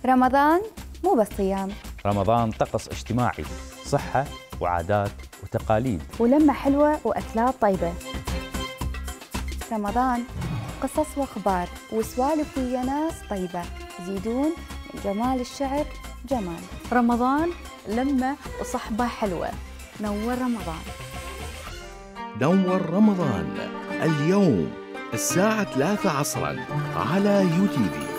رمضان مو بس صيام، رمضان طقس اجتماعي، صحة وعادات وتقاليد، ولمة حلوة وأكلات طيبة. رمضان قصص وأخبار وسوالف ويا ناس طيبة، يزيدون من جمال الشعر جمال. رمضان لمة وصحبة حلوة. نور رمضان. نور رمضان اليوم الساعة 3 عصراً على يوتيفي.